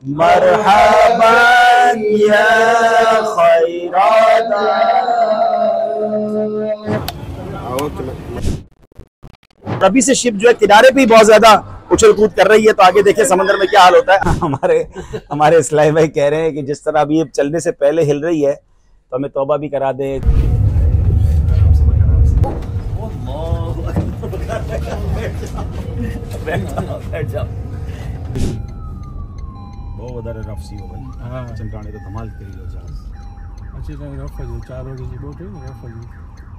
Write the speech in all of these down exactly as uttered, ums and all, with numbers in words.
मरहबन या खैरात। अभी से शिप जो है किनारे पे ही बहुत ज्यादा उछल कूद कर रही है, तो आगे देखिए समंदर में क्या हाल होता है। हमारे हमारे इस्लाम भाई कह रहे हैं कि जिस तरह अभी चलने से पहले हिल रही है तो हमें तौबा भी करा दे। बहुत रफ सी हो भाई। हाँ चमकाने तो धमाल करी लो जहाज अच्छी तरह रफ है, चार हो गई बोट है रफ है।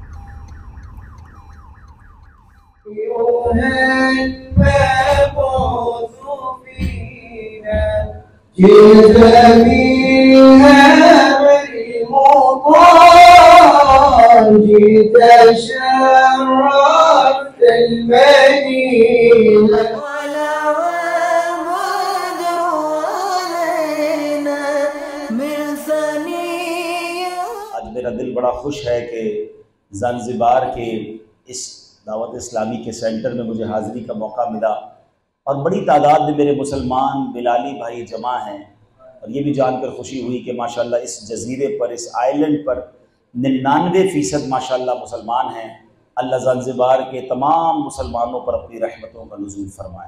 आज मेरा दिल बड़ा खुश है कि ज़ांज़िबार के इस दावत इस्लामी के सेंटर में मुझे हाज़िरी का मौका मिला और बड़ी तादाद में मेरे मुसलमान बिलाली भाई जमा हैं। और ये भी जानकर खुशी हुई कि माशाल्लाह इस जजीरे पर, इस आइलैंड पर निन्यानवे फ़ीसद माशाल्लाह मुसलमान हैं। अल्लाह ज़ांज़िबार के तमाम मुसलमानों पर अपनी रहमतों का नुज़ूल फरमाए।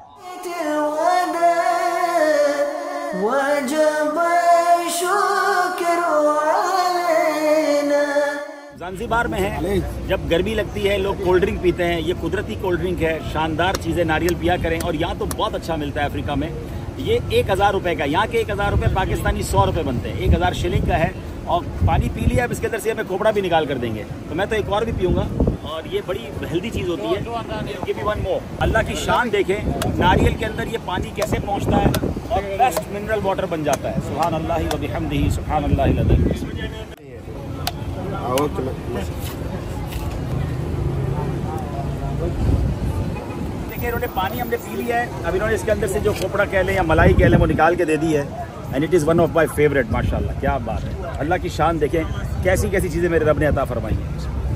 ज़ांज़िबार में है, जब गर्मी लगती है लोग कोल्ड ड्रिंक पीते हैं। ये कुदरती कोल्ड ड्रिंक है, शानदार चीज़ें, नारियल पिया करें। और यहाँ तो बहुत अच्छा मिलता है अफ्रीका में। ये एक हज़ार रुपये का, यहाँ के एक हज़ार रुपये पाकिस्तानी सौ रुपये बनते हैं। एक हज़ार शिलिंग का है और पानी पी लिया, अब इसके अंदर से हमें खोपड़ा भी निकाल कर देंगे। तो मैं तो एक और भी पीऊँगा और ये बड़ी हेल्दी चीज़ होती है। ये भी वन मोर। अल्लाह की शान देखें, नारियल के अंदर ये पानी कैसे पहुँचता है और बेस्ट मिनरल वाटर बन जाता है। सुभान अल्लाह व बिहम्दिही, सुभान अल्लाहिल अज़ीम। देखिए इन्होंने पानी हमने पी लिया है, अब इन्होंने इसके अंदर से जो खोपड़ा कह लें या मलाई कह लें वो निकाल के दे दी है। And it is one of my favourite. माशाल्लाह क्या बात है, अल्लाह की शान देखें, कैसी कैसी चीज़ें मेरे रब ने अता फरमाई हैं।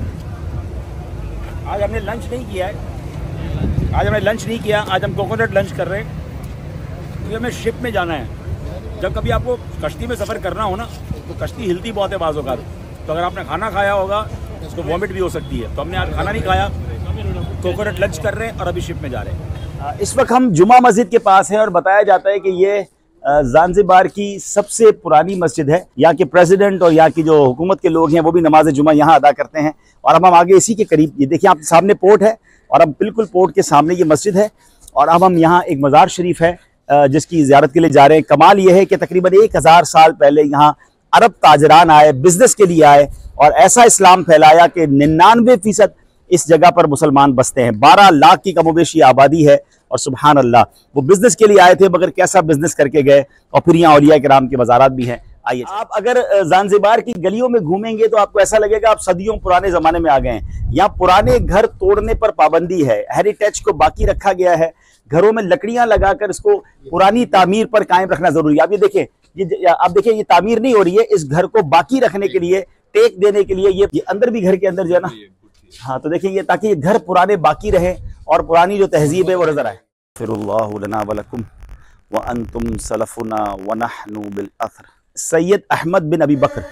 आज हमने लंच नहीं किया है, आज हमने लंच नहीं किया, आज हम कोकोनट लंच कर रहे हैं क्योंकि हमें शिप में जाना है। जब कभी आपको कश्ती में सफ़र करना हो ना तो कश्ती हिलती बहुत है बाज़ों का, तो अगर आपने खाना खाया होगा उसको वॉमिट भी हो सकती है। तो हमने आज खाना नहीं खाया, कोकोनट लंच कर रहे हैं और अभी शिप में जा रहे हैं। इस वक्त हम जुमा मस्जिद के पास हैं और बताया जाता है कि ये ज़ांज़िबार की सबसे पुरानी मस्जिद है। यहाँ के प्रेसिडेंट और यहाँ की जो हुकूमत के लोग हैं वो भी नमाज जुमा यहाँ अदा करते हैं। और अब हम आगे इसी के करीब, ये देखिए आप सामने पोर्ट है और अब बिल्कुल पोर्ट के सामने ये मस्जिद है। और अब हम यहाँ एक मज़ार शरीफ है जिसकी ज़ियारत के लिए जा रहे हैं। कमाल ये है कि तकरीबन एक हज़ार साल पहले यहाँ अरब ताजरान आए, बिजनेस के लिए आए और ऐसा इस्लाम फैलाया कि निन्यानवे फीसद इस जगह पर मुसलमान बसते हैं। बारह लाख की कमोबेशी आबादी है और सुबहान अल्लाह वो बिजनेस के लिए आए थे, मगर कैसा बिजनेस करके गए। और फिर यहाँ औलिया किराम के मज़ारात भी हैं। आइए, आप अगर ज़ांज़िबार की गलियों में घूमेंगे तो आपको ऐसा लगेगा आप सदियों पुराने ज़माने में आ गए हैं। यहाँ पुराने घर तोड़ने पर पाबंदी है, हेरिटेज को बाकी रखा गया है। घरों में लकड़ियाँ लगाकर इसको पुरानी तामीर पर कायम रखना ज़रूरी है। आप ये देखें, ये आप देखिए ये तामीर नहीं हो रही है, इस घर को बाकी रखने के लिए, टेक देने के लिए ये, ये अंदर भी घर के अंदर जो है ना, हाँ तो देखिए ये, ताकि ये घर पुराने बाकी रहे और पुरानी जो तहजीब है वो नजर आए। फिरुल्लाहु लना व लकुम व अंतुम सलफुना व नहनु बिल अथर। Sayyid Ahmad bin Abi Bakr.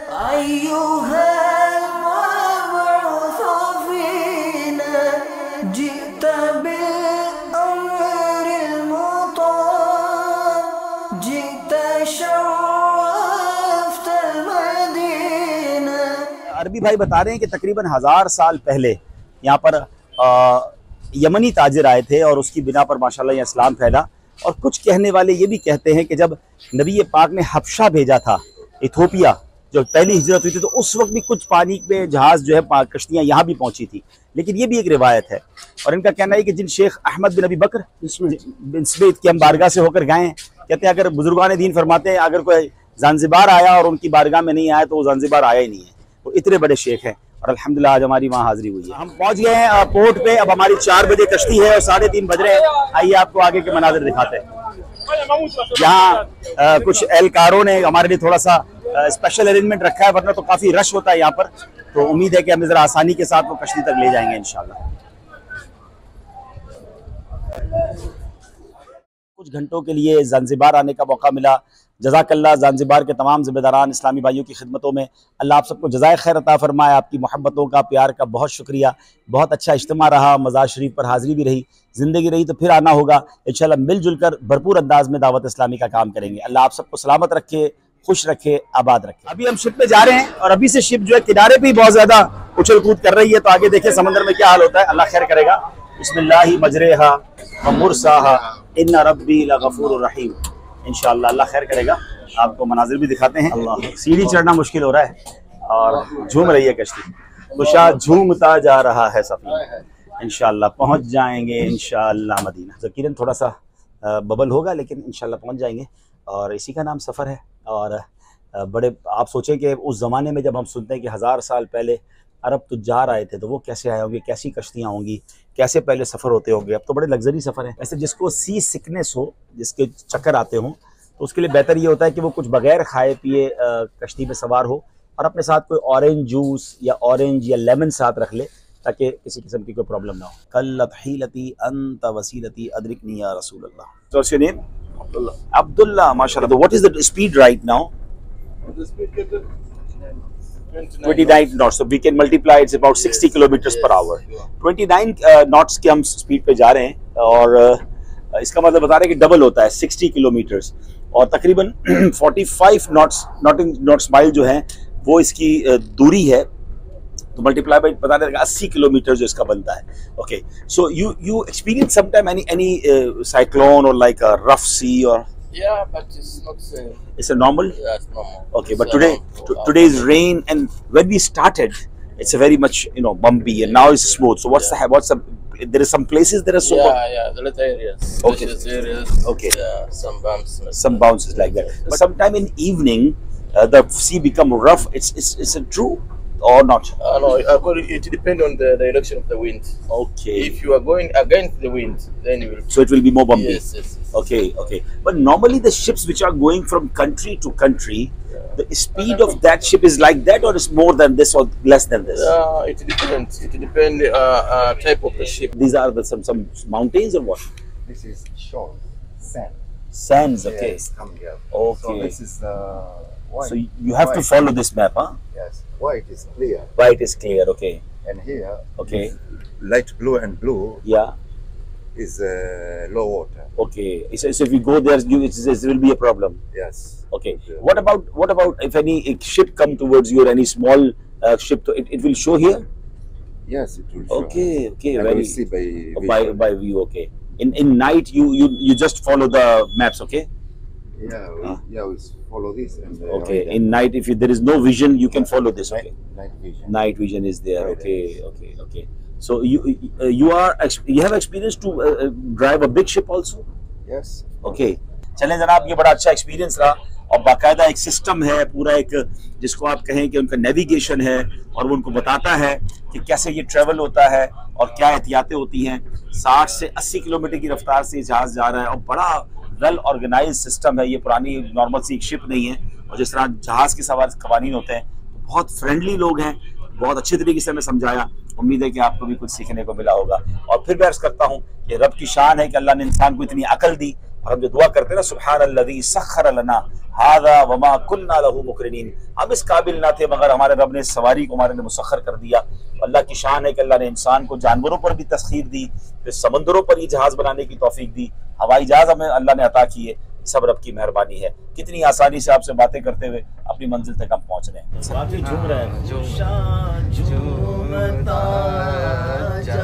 अरबी भाई बता रहे हैं कि तकरीबन हज़ार साल पहले यहाँ पर आ, यमनी ताजिर आए थे और उसकी बिना पर माशाल्लाह ये इस्लाम फैला। और कुछ कहने वाले ये भी कहते हैं कि जब नबी पाक ने हबशा भेजा था, इथोपिया, जो पहली हिजरत हुई थी, तो उस वक्त भी कुछ पानी में जहाज़ जो है कश्तियाँ यहाँ भी पहुँची थी। लेकिन ये भी एक रिवायत है। और इनका कहना है कि जिन Sheikh Ahmad bin Abi Bakr bin Smith की हम बारगाह से होकर गए हैं, कहते हैं अगर बुजुर्गान दीन फरमाते हैं अगर कोई ज़ांज़िबार आया और उनकी बारगाह में नहीं आया तो वो ज़ांज़िबार आया ही नहीं है। वो इतने बड़े शेख हैं और अल्हम्दुलिल्लाह आज हमारी वहाँ हाजिरी हुई है। हम पहुँच गए हैं पोर्ट पे। अब हमारी चार बजे कश्ती है और साढ़े तीन बज रहे हैं। आइए आपको आगे के मनाजिर दिखाते हैं। यहाँ कुछ एहलकारों ने हमारे लिए थोड़ा सा स्पेशल अरेंजमेंट रखा है, वरना तो काफ़ी रश होता है यहाँ पर। तो उम्मीद है कि हम ज़रा आसानी के साथ वो कश्ती तक ले जाएंगे इंशाल्लाह। कुछ घंटों के लिए ज़ांज़िबार आने का मौका मिला जज़ाकल्लाह। ज़ांज़िबार के तमाम ज़िम्मेदारान इस्लामी भाइयों की खिदमतों में अल्लाह आप सबको जज़ाए खैर अता फ़रमाए। आपकी मोहब्बतों का, प्यार का बहुत शुक्रिया। बहुत अच्छा इज्तिमा रहा, मज़ार शरीफ पर हाज़िरी भी रही। ज़िंदगी रही तो फिर आना होगा इंशाअल्लाह। मिलजुल कर भरपूर अंदाज में दावत इस्लामी का काम करेंगे। अल्लाह आप सबको सलामत रखे, खुश रखे, आबाद रखे। अभी हम शिप में जा रहे हैं और अभी से शिप जो है किनारे पे बहुत ज़्यादा उछल कूद कर रही है, तो आगे देखिए समंदर में क्या हाल होता है। अल्लाह खैर करेगा। बिस्मिल्लाहि मजरेहा व मुरसाहा इन्ना रब्बी लगफूरुर रहीम। इंशाअल्लाह अल्लाह खैर करेगा। आपको मनाजिर भी दिखाते हैं। अल्लाह, सीढ़ी चढ़ना मुश्किल हो रहा है और झूम रही है कश्ती। कुशा झूमता जा रहा है सफीना। इंशाअल्लाह पहुंच जाएंगे इंशाअल्लाह मदीना। यकीनन थोड़ा सा बबल होगा लेकिन इंशाअल्लाह पहुंच जाएंगे। और इसी का नाम सफ़र है। और बड़े आप सोचें कि उस ज़माने में जब हम सुनते हैं कि हज़ार साल पहले अरब तुज्जार आए थे, तो वो कैसे आए होंगे, कैसी कश्तियाँ होंगी, कैसे पहले सफ़र होते होंगे। अब तो बड़े लग्जरी सफ़र है। ऐसे जिसको सी सिकनेस हो, जिसके चक्कर आते हों, तो उसके लिए बेहतर ये होता है कि वो कुछ बगैर खाए पिए कश्ती में सवार हो और अपने साथ कोई ऑरेंज जूस या ऑरेंज या लेमन साथ रख ले, ताकि किसी किस्म की कोई प्रॉब्लम ना हो। कल्लत हीलती अंत वसीलती अदरिकनी या रसूल अल्लाह। So what's your name? Abdullah. Abdullah, mashallah. What is the speed right now? The speed captain twenty-nine knots. So we can multiply. It's about sixty yes, kilometers yes, per hour. Yeah. twenty-nine uh, knots के हम speed पे जा रहे हैं और uh, इसका मतलब बता रहे हैं कि डबल होता है sixty किलोमीटर्स और तकरीबन forty-five knots knots माइल जो है वो इसकी uh, दूरी है। तो मल्टीप्लाई बाई बता देगा अस्सी किलोमीटर जो इसका बनता है। Okay, so you you experience sometime any any cyclone or like a rough sea or yeah, but it's not uh, it's a normal? Yeah, it's normal. Okay, it's but today to, today's rain, and when we started it's a very much, you know, bumpy, and now it's smooth. So what's yeah. the what's the there is some places there are so yeah yeah the little areas okay areas okay yeah, some bumps some bounces like that. But sometime in evening uh, the sea become rough. It's it's it's a true or not? Uh, no, it depends on the direction of the wind. Okay. If you are going against the wind, then you will. So it will be more bumpy. Yes, yes, yes. Okay, okay. But normally the ships which are going from country to country, yeah. the speed of that ship is like that, or is more than this or less than this? Uh, it depends. It depends uh, uh, type of the ship. These are the some some mountains or what? This is shore, sand. Sands. Okay. Yes, come here. Okay. So this is uh, white. So you have white. to follow this map, huh? Yes. White is clear. White is clear. Okay. And here. Okay. Light blue and blue. Yeah. Is uh, low water. Okay. So, so if you go there, you, it, it will be a problem. Yes. Okay. What about what about if any ship come towards you or any small uh, ship? To, it, it will show here. Yes, it will show. Okay. Okay. And very. We'll see by oh, by by view. Okay. In in night, you you you just follow the maps. Okay. Yeah. We, uh. Yeah. We follow this. And, uh, okay. In night, if you, there is no vision, you can follow this. Okay. Night, night vision. Night vision is there. Night okay. vision. Okay. Okay. So you uh, you are you have experience to uh, drive a big ship also? Yes. Okay. चलें जनाब, ये बड़ा अच्छा experience रहा और बाकायदा एक system है पूरा, एक जिसको आप कहें कि उनका नेविगेशन है और वो उनको बताता है कि कैसे ये ट्रेवल होता है और क्या एहतियातें होती हैं। साठ से अस्सी किलोमीटर की रफ्तार से जहाज जा रहा है और बड़ा वेल ऑर्गेनाइज सिस्टम है। ये पुरानी नॉर्मल सी एक शिप नहीं है और जिस तरह जहाज के सवार कवानीन होते हैं, तो बहुत फ्रेंडली लोग हैं। बहुत अच्छे तरीके से हमें समझाया। उम्मीद है कि आपको भी कुछ सीखने को मिला होगा। और फिर मैं अर्ज करता हूँ कि रब की शान है कि अल्लाह ने इंसान को इतनी अकल दी और हम जो दुआ करते हैं ना, सुब्हानल्लज़ी सख्खर लना हाज़ा वमा कुन्ना लहू मुक़रिनीन, हम इस काबिल ना थे मगर हमारे रब ने सवारी को हमारे लिए मुसख्खर कर दिया। अल्लाह की शान है कि अल्लाह ने इंसान को जानवरों पर भी तस्खीर दी, फिर समंदरों पर ये जहाज़ बनाने की तौफीक दी, हवाई जहाज़ हमें अल्लाह ने अता किए। सब रब की मेहरबानी है। कितनी आसानी से आपसे बातें करते हुए अपनी मंजिल तक हम पहुंच रहे हैं। काफी झूम रहे हैं। झूमता जा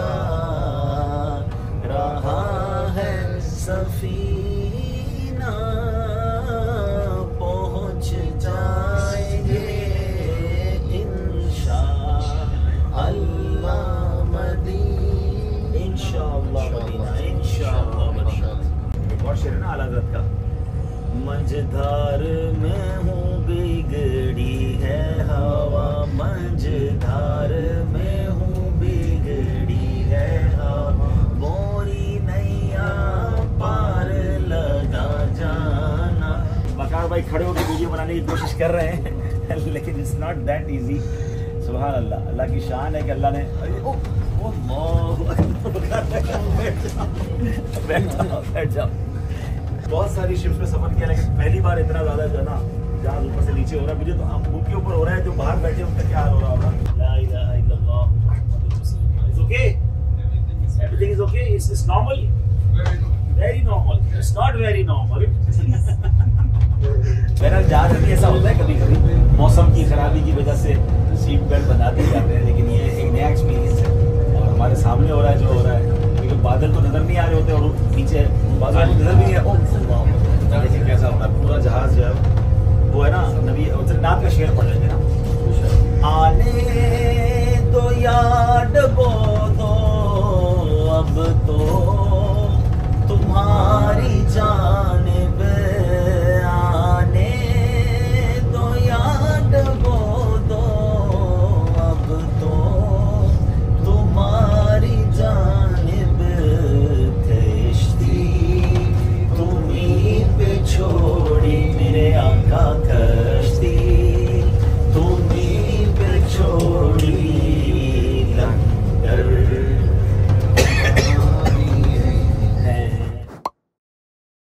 रहा है सफीना, पहुंच जाएंगे इंशाअल्लाह मदीना, इंशाअल्लाह मदीना, इंशाअल्लाह मदीना। और शेर ना आला हज़रत का, मंझधार में हूँ बिगड़ी है हवा, मंझधार में हूँ बिगड़ी है हवा, मोरी नैया पार लगा जाना। वकार भाई खड़े होकर वीडियो बनाने की कोशिश कर रहे हैं लेकिन इट्स नॉट दैट इजी। सुभान अल्लाह, अल्लाह की शान है कि अल्लाह ने ओ, ओ, बैठ जाओ बैठ जाओ। बहुत सारी शिप्स में सफर किया, लेकिन पहली बार इतना ज्यादा जो है ना जहाज ऊपर से नीचे हो रहा है। मुझे तो अब उनके ऊपर हो रहा है, जो बाहर बैठे उनका क्या हाल हो रहा होगा। ला इलाहा इल्लल्लाह, it's okay, everything is okay, it's it's normal, very normal, it's not very normal. मेरा जहाज में ऐसा होता है कभी कभी मौसम की खराबी की वजह से सीट बेल्ट बना दिए जाते हैं, लेकिन ये एक नया एक्सपीरियंस है और हमारे सामने हो रहा है जो हो रहा है, क्योंकि बादल तो नजर नहीं आ रहे होते और नीचे बादल नजर भी नहीं है। ओ देखिए कैसा हो रहा है, पूरा जहाज जो है वो है ना, नबी नाम का शेर पड़